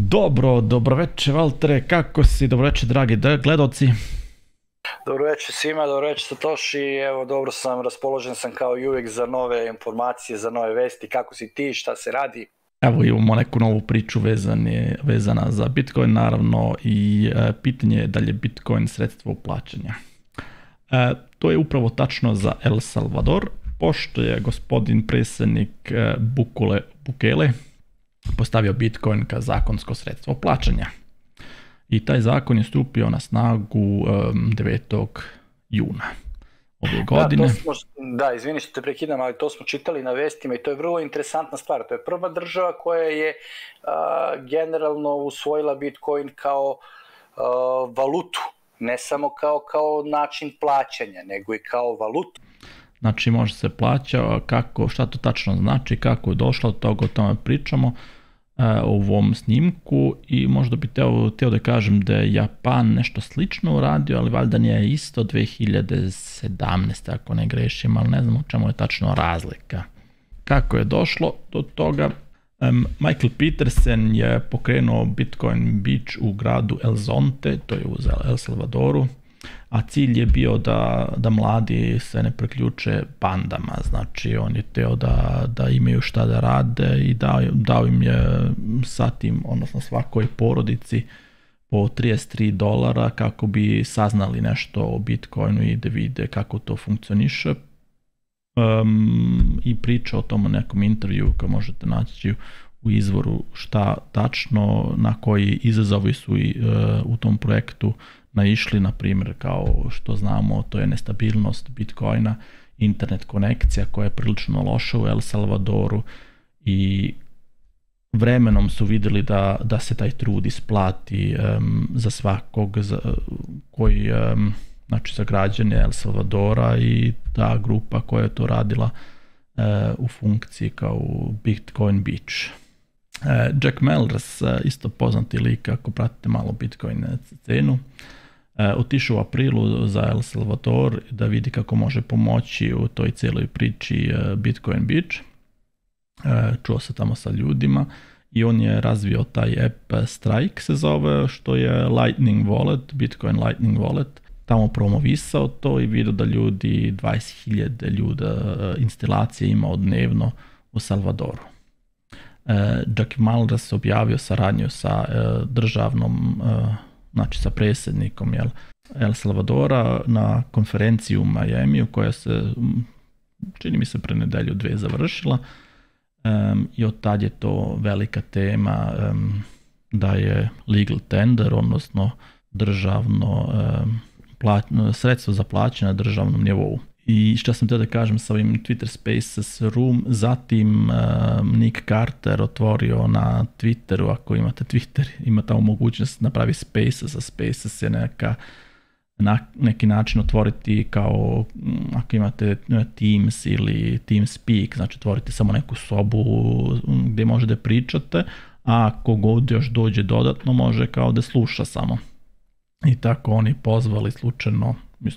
Dobro večer Valtere, kako si? Dobro večer dragi gledalci. Dobro večer svima, dobro večer Satoshi, evo dobro sam, raspoložen sam kao i uvijek za nove informacije, za nove vesti, kako si ti, šta se radi? Evo imamo neku novu priču vezana za Bitcoin, naravno i pitanje je da li je Bitcoin sredstvo plaćanja. To je upravo tačno za El Salvador, pošto je gospodin predsjednik Bukele postavio Bitcoin kao zakonsko sredstvo plaćanja. I taj zakon je stupio na snagu 9. juna ove godine. Izvini što te prekidam, ali to smo čitali na vestima i to je vrlo interesantna stvar. To je prva država koja je generalno usvojila Bitcoin kao valutu, ne samo kao način plaćanja, nego i kao valutu. Znači može se plaća, šta to tačno znači, kako je došlo do toga, o tome pričamo u ovom snimku i možda bi teo da kažem da je Japan nešto slično uradio, ali valjda nije isto 2017. ako ne grešim, ali ne znam u čemu je tačno razlika. Kako je došlo do toga? Michael Peterson je pokrenuo Bitcoin Beach u gradu El Zonte, to je u El Salvadoru, a cilj je bio da mladi se ne priključe bandama, znači on je teo da imaju šta da rade i dao im je satim, odnosno svakoj porodici po $33 kako bi saznali nešto o Bitcoinu i da vide kako to funkcioniše. I priča o tom nekom intervju koji možete naći u izvoru šta tačno, na koji izazovi su u tom projektu naišli, na primjer kao što znamo to je nestabilnost Bitcoina, internet konekcija koja je prilično loša u El Salvadoru i vremenom su vidjeli da se taj trud isplati za svakog koji, znači za građane El Salvadora i ta grupa koja je to radila u funkciji kao Bitcoin Beach. Jack Mellers, isto poznati lik ako pratite malo Bitcoin scenu, otišao u aprilu za El Salvador da vidi kako može pomoći u toj cijeloj priči Bitcoin Beach. Čuo se tamo sa ljudima i on je razvio taj app Strike se zove, što je Lightning Wallet, Bitcoin Lightning Wallet. Tamo promovisao to i vidio da 20.000 ljuda instalacije imao dnevno u Salvadoru. Jack Mellers objavio saradnju sa državnom, znači sa predsjednikom El Salvadora na konferenciji u Miami koja se, čini mi se, pre nedelju dve završila i od tad je to velika tema da je legal tender, odnosno državno sredstvo za plaćanje na državnom nivou. I što sam teo da kažem sa ovim Twitter Spaces Room, zatim Nick Carter otvorio na Twitteru, ako imate Twitter, ima tamo mogućnost napravi Spaces, a Spaces je neki način otvoriti kao ako imate Teams ili TeamSpeak, znači otvoriti samo neku sobu gdje možete pričate, a ako god još dođe dodatno može kao da sluša samo. I tako oni pozvali slučajno,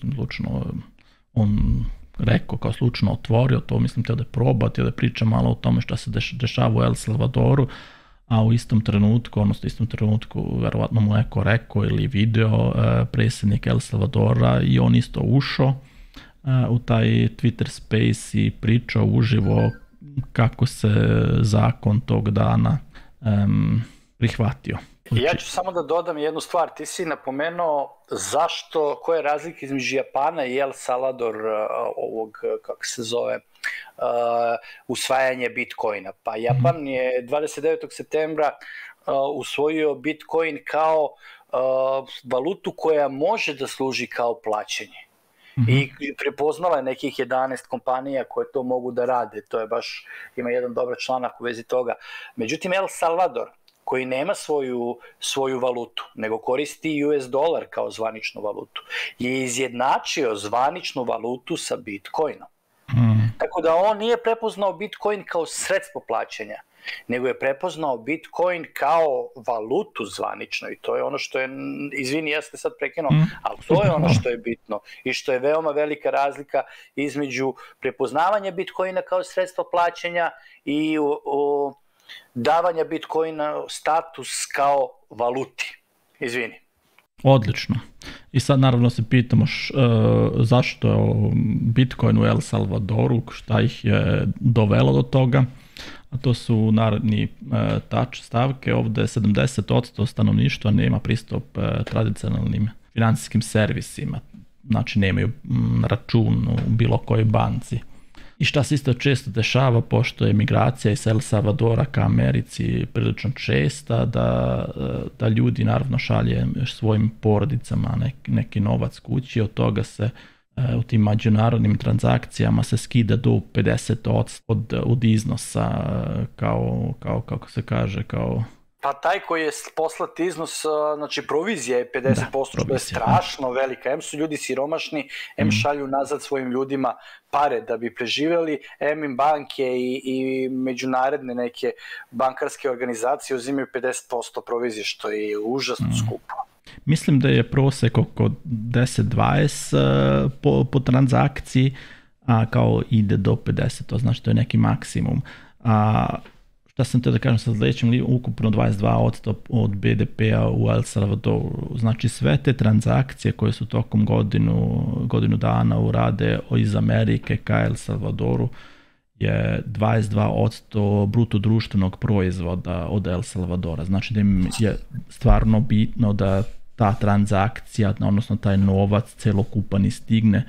on rekao kao slučajno otvorio to, mislim teo da probati, da priča malo o tome što se dešava u El Salvadoru, a u istom trenutku, verovatno mu neko rekao ili video predsjednik El Salvadora i on isto ušao u taj Twitter Space i pričao uživo kako se zakon tog dana prihvatio. Ja ću samo da dodam jednu stvar, ti si napomenuo koja je razlika između Japana i El Salvador ovog, kako se zove, usvajanje Bitcoina. Pa Japan je 29. septembra usvojio Bitcoin kao valutu koja može da služi kao plaćanje. I prepoznala je nekih 11 kompanija koje to mogu da rade, to je baš, ima jedan dobar članak u vezi toga. Međutim, El Salvador, koji nema svoju valutu, nego koristi US dolar kao zvaničnu valutu, je izjednačio zvaničnu valutu sa Bitcoinom. Tako da on nije prepoznao Bitcoin kao sredstvo plaćanja, nego je prepoznao Bitcoin kao valutu zvanično i to je ono što je, izvini, ja ste sad prekinuo, ali to je ono što je bitno i što je veoma velika razlika između prepoznavanja Bitcoina kao sredstva plaćanja i davanja Bitcoina status kao valuti. Izvini. Odlično. I sad naravno se pitamo zašto Bitcoin u El Salvadoru, šta ih je dovelo do toga. A to su naredni stavke. Ovde 70% stanovništva nema pristup tradicionalnim financijskim servisima. Znači nemaju račun u bilo kojoj banci. I šta se isto često dešava, pošto je migracija iz El Salvadora ka Americi prilično česta, da ljudi naravno šalje svojim porodicama neki novac kući, od toga se u tim međunarodnim transakcijama se skida do 50% od iznosa kao kako se kaže, kao... Pa taj koji je poslat iznos, znači provizija je 50%, što je strašno velika. Em su ljudi siromašni, em šalju nazad svojim ljudima pare da bi preživjeli, em im banke i međunarodne neke bankarske organizacije uzimaju 50% provizije, što je užasno skupo. Mislim da je prosek oko 10-20 po transakciji, a kao ide do 50, to znači to je neki maksimum. Šta sam te da kažem, sa sledećem ukupno 22% od BDP-a u El Salvadoru. Znači sve te transakcije koje su tokom godinu dana urade iz Amerike ka El Salvadoru je 22% bruto društvenog proizvoda od El Salvadora. Znači da im je stvarno bitno da ta transakcija, odnosno taj novac celokupan stigne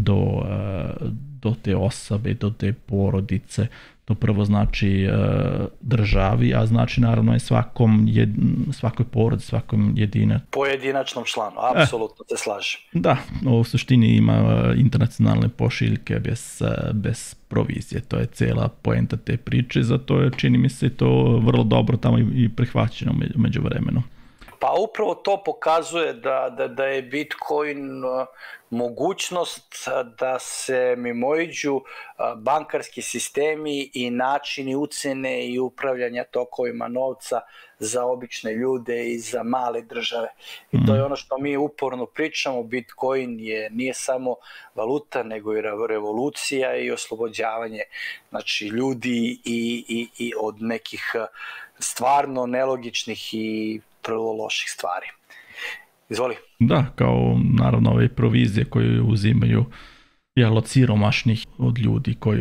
do te osobe, do te porodice. To prvo znači državi, a znači naravno i svakoj porodici, svakom pojedinačnom članu, apsolutno se slažem. Da, u suštini ima internacionalne pošiljke bez provizije, to je cijela poenta te priče, zato je, čini mi se, to vrlo dobro tamo i prihvaćeno među vremenu. Pa upravo to pokazuje da je Bitcoin mogućnost da se mimoiđu bankarski sistemi i načini ucene i upravljanja tokovima novca za obične ljude i za male države. I to je ono što mi uporno pričamo. Bitcoin nije samo valuta, nego i revolucija i oslobođavanje, znači, ljudi i od nekih stvarno nelogičnih i prvo loših stvari. Izvoli. Da, kao naravno ove provizije koje uzimaju od siromašnih, od ljudi koji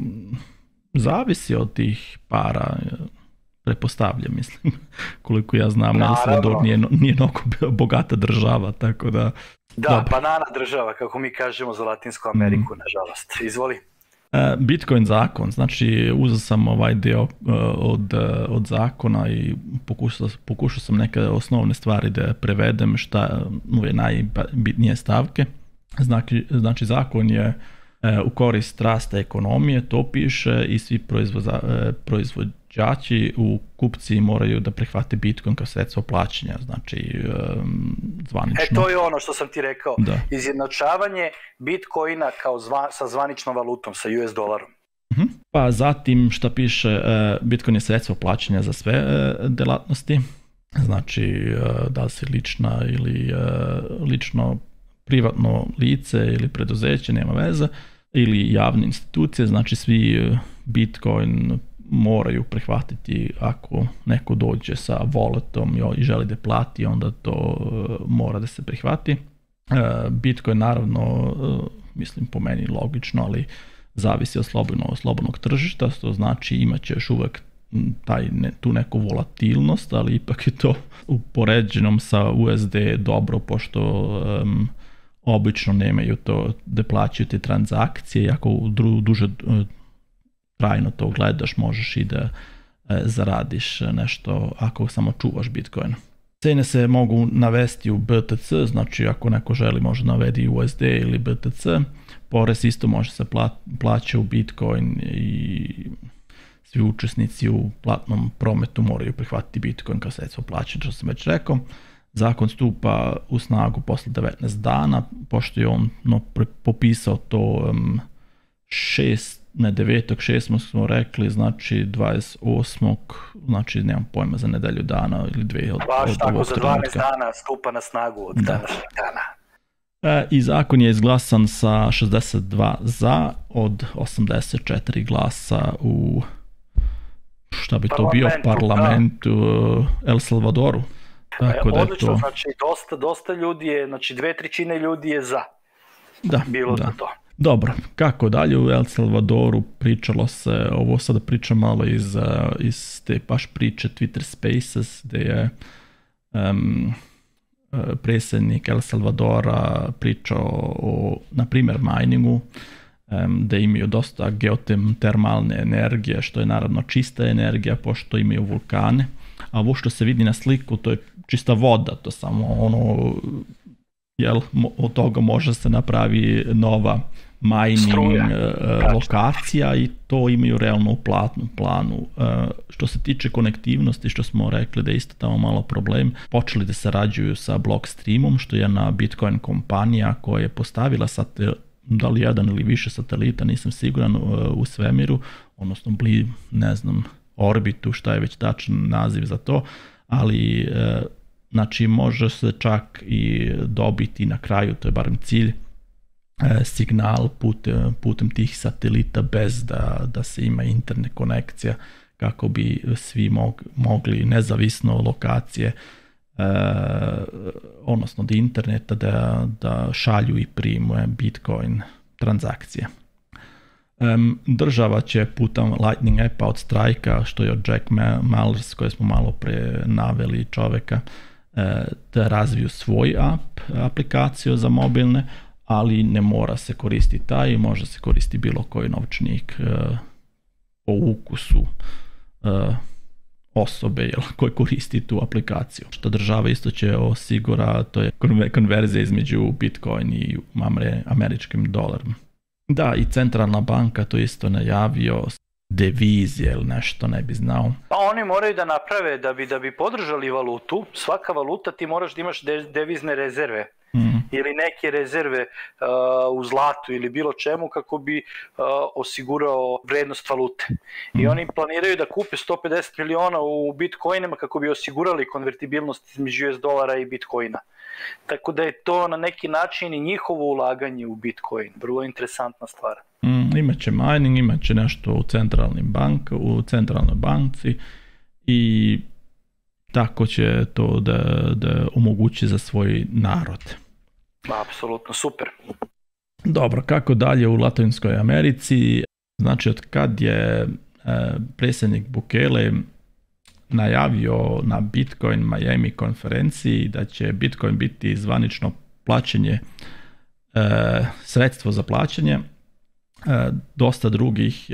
zavisi od tih para, pretpostavljam, mislim, koliko ja znam, El Salvador nije mnogo bogata država, tako da... Da, dobro. Banana država, kako mi kažemo za Latinsku Ameriku, nažalost. Izvoli. Bitcoin zakon, znači uzeo sam ovaj deo od zakona i pokušao sam neke osnovne stvari da prevedem, šta ove najbitnije stavke. Znači zakon je u korist rasta ekonomije, to piše, i svi proizvođači u kupci moraju da prihvate Bitcoin kao sredstvo plaćanja, znači zvanično. To je ono što sam ti rekao, da. Izjednačavanje Bitcoina kao sa zvaničnom valutom, sa US dolarom. Pa zatim šta piše, Bitcoin je sredstvo plaćanja za sve delatnosti, znači da li si lična ili lično privatno lice ili preduzeće, nema veze, ili javne institucije, znači svi Bitcoin moraju prihvatiti. Ako neko dođe sa walletom i želi da plati, onda to mora da se prihvati. Bitcoin naravno, mislim po meni logično, ali zavisi od slobodnog tržišta, to znači imat će još uvek tu neku volatilnost, ali ipak je to upoređenom sa USD dobro, pošto obično nemaju to da plaćaju te transakcije, i ako duže trajno to gledaš, možeš i da zaradiš nešto ako samo čuvaš Bitcoin. Cene se mogu navesti u BTC, znači ako neko želi može navedi USD ili BTC, porez isto može se plaća u Bitcoin i svi učesnici u platnom prometu moraju prihvatiti Bitcoin kao sredstvo plaćanja, što sam već rekao. Zakon stupa u snagu posle 19 dana, pošto je on popisao to 9.6. smo rekli, znači 28. znači nemam pojma, za nedelju dana ili dve od baš tako, za 12 dana stupa na snagu od današnjeg dana. I zakon je izglasan sa 62 za od 84 glasa u šta bi to bio, parlament u El Salvadoru. Tako da odlično, to... znači dosta ljudi je, znači 2/3 ljudi je za. Bilo za to. Dobro, kako dalje u El Salvadoru pričalo se, ovo sada pričam malo iz te baš priče Twitter Spaces, gdje je predsjednik El Salvadora pričao o, na primjer, miningu, da imaju dosta geotermalne energije, što je naravno čista energija, pošto imaju vulkane, a ovo što se vidi na sliku, to je čista voda, to samo ono, jel, od toga može se napravi nova mining lokacija i to imaju realno u planu. Što se tiče konektivnosti, što smo rekli da je isto tamo malo problem, počeli da sarađuju sa Blockstreamom, što je jedna Bitcoin kompanija koja je postavila da li jedan ili više satelita, nisam siguran, u svemiru, odnosno ne znam, orbitu, šta je već tačan naziv za to, ali znači može se čak i dobiti na kraju, to je barem cilj, signal putem tih satelita bez da se ima internet konekcija, kako bi svi mogli nezavisno lokacije, odnosno do interneta, da šalju i primuje Bitcoin transakcije. Država će putem Lightning appa od Strike-a, što je od Jack Mallers, koje smo malo pre naveli čoveka, da razviju svoj aplikaciju za mobilne, ali ne mora se koristiti taj, može se koristiti bilo koji novčanik po ukusu osobe koji koristi tu aplikaciju. Što država isto će osigura, to je konverzija između Bitcoin i američkim dolarom. Da, i centralna banka to isto najavio, devizije ili nešto, ne bi znao. Pa oni moraju da naprave, da bi podržali valutu, svaka valuta ti moraš da imaš devizne rezerve. Ili neke rezerve u zlatu ili bilo čemu kako bi osigurao vrednost valute. I oni planiraju da kupe 150 miliona u bitcoinima kako bi osigurali konvertibilnost između US dolara i bitcoina. Tako da je to na neki način i njihovo ulaganje u bitcoin. Vrlo interesantna stvar. Imaće mining, imaće nešto u centralnoj banci i tako će to da omogući za svoj narod. Apsolutno, super. Dobro, kako dalje u Latinskoj Americi? Znači, od kad je predsjednik Bukele najavio na Bitcoin Miami konferenciji da će Bitcoin biti zvanično plaćanje, sredstvo za plaćanje, dosta drugih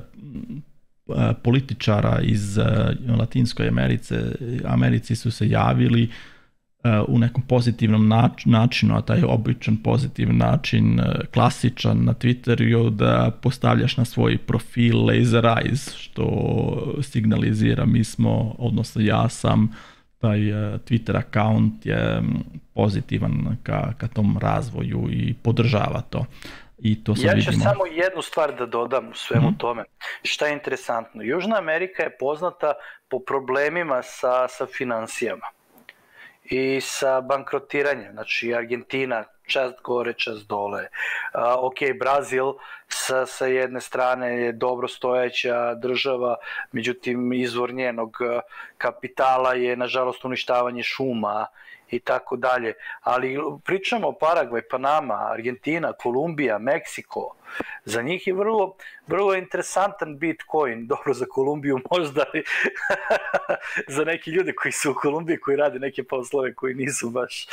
političara iz Latinskoj Americi su se javili u nekom pozitivnom načinu, a taj običan pozitivan način, klasičan na Twitteru, da postavljaš na svoj profil Laser Eyes, što signalizira odnosno ja sam, taj Twitter account je pozitivan ka tom razvoju i podržava to. I to ja ću samo jednu stvar da dodam u svemu tome. Šta je interesantno? Južna Amerika je poznata po problemima sa financijama i sa bankrotiranjem, znači Argentina čast gore, čast dole. Brazil sa jedne strane je dobro stojeća država, međutim izvor njenog kapitala je nažalost uništavanje šuma i tako dalje. Ali pričamo o Paragvaj, Panama, Argentina, Kolumbija, Meksiko. Za njih je vrlo interesantan Bitcoin. Dobro, za Kolumbiju možda, za neki ljude koji su u Kolumbiji, koji rade neke poslove koji nisu baš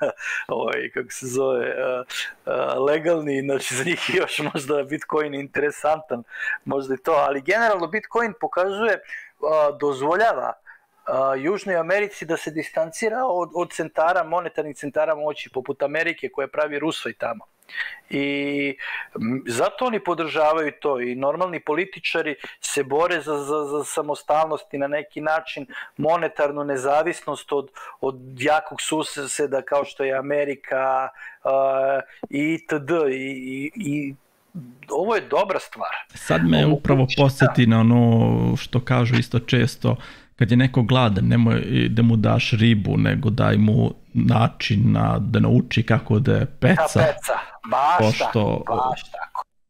legalni, znači za njih je još možda Bitcoin interesantan, možda i to, ali generalno Bitcoin pokazuje, dozvoljava Južnoj Americi da se distancira od centara, monetarnih centara moći, poput Amerike koja pravi rusvaj tamo. I zato oni podržavaju to i normalni političari se bore za samostalnost i na neki način monetarnu nezavisnost od jakog suseda kao što je Amerika itd. I ovo je dobra stvar. Sad me upravo posjeti na ono što kažu isto često, kad je neko gladan, nemoj da mu daš ribu, nego daj mu način da nauči kako da peca. Baš tako.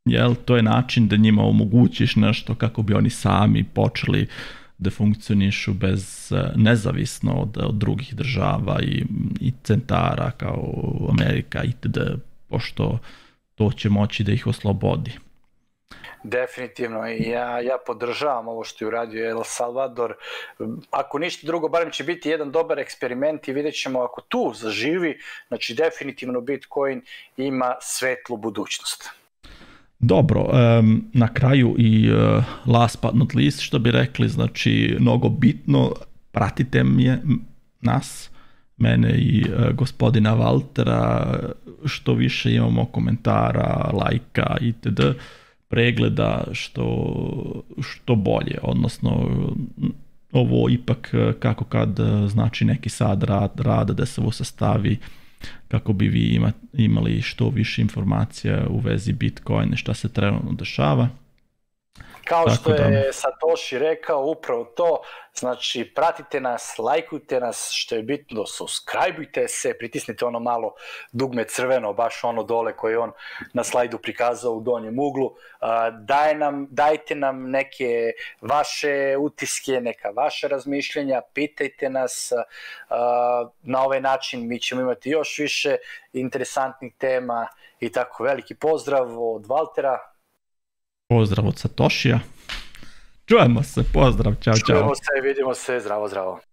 Jel, to je način da njima omogućiš nešto kako bi oni sami počeli da funkcionišu nezavisno od drugih država i centara kao Amerika itd., pošto to će moći da ih oslobodi. Definitivno, i ja podržavam ovo što je uradio El Salvador. Ako ništa drugo, barem će biti jedan dobar eksperiment i vidjet ćemo ako tu zaživi, znači definitivno Bitcoin ima svetlu budućnost. Dobro, na kraju i last but not least, što bi rekli, znači mnogo bitno, pratite nas, mene i gospodina Valtera, što više imamo komentara, lajka itd., pregleda što bolje, odnosno ovo ipak kako kad znači neki sad rada da se ovo sastavi kako bi vi imali što više informacija u vezi Bitcoina, šta se trenutno dešava. Kao što je Satoshi rekao, upravo to, znači pratite nas, lajkujte nas, što je bitno, subscribeujte se, pritisnite ono malo dugme crveno, baš ono dole koje on na slajdu prikazao u donjem uglu. Dajte nam neke vaše utiske, neka vaša razmišljenja, pitajte nas, na ovaj način mi ćemo imati još više interesantnih tema i tako. Veliki pozdrav od Valtera. Pozdrav od Satoshija. Čujemo se, pozdrav, čao, čao. Čujemo se, vidimo se, zdravo, zdravo.